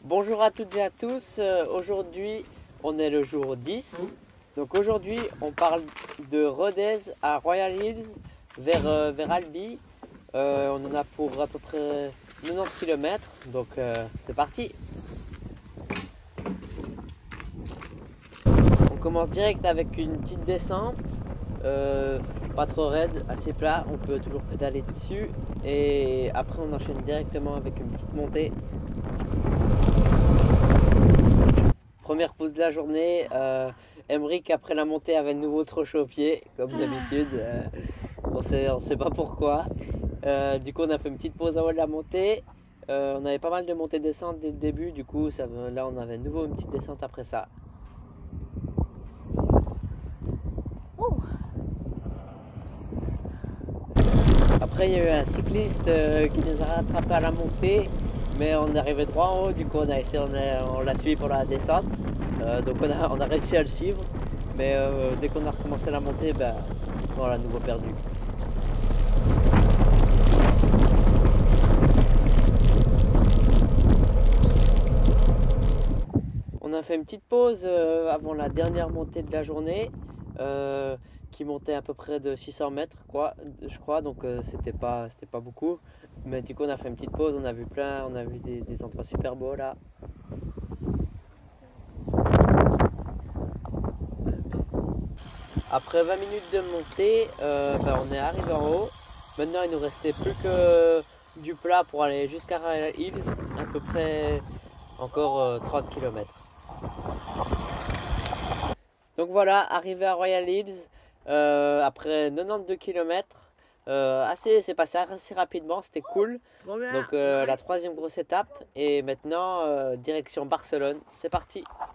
Bonjour à toutes et à tous, aujourd'hui on est le jour 10. Donc aujourd'hui on parle de Rodez à Royal Hills vers Albi. On en a pour à peu près 90 km, donc c'est parti. On commence direct avec une petite descente, pas trop raide, assez plat, on peut toujours pédaler dessus. Et après on enchaîne directement avec une petite montée. Première pause de la journée, Emric après la montée avait de nouveau trop chaud aux pieds, comme d'habitude, on sait pas pourquoi. Du coup on a fait une petite pause en haut de la montée, on avait pas mal de montées-descentes dès le début, du coup là on avait de nouveau une petite descente après ça. Après il y a eu un cycliste qui nous a rattrapé à la montée, mais on est arrivé droit en haut, du coup on l'a suivi pour la descente, donc on a réussi à le suivre, mais dès qu'on a recommencé la montée, ben, on l'a à nouveau perdu. On a fait une petite pause avant la dernière montée de la journée, qui montait à peu près de 600 mètres, je crois, donc c'était pas beaucoup. Mais du coup, on a fait une petite pause, on a vu des endroits super beaux là. Après 20 minutes de montée, on est arrivé en haut. Maintenant, il nous restait plus que du plat pour aller jusqu'à Royal Hills, à peu près encore 30 km. Donc voilà, arrivé à Royal Hills, après 92 km, c'est passé assez rapidement, c'était cool. Donc la troisième grosse étape, et maintenant direction Barcelone, c'est parti.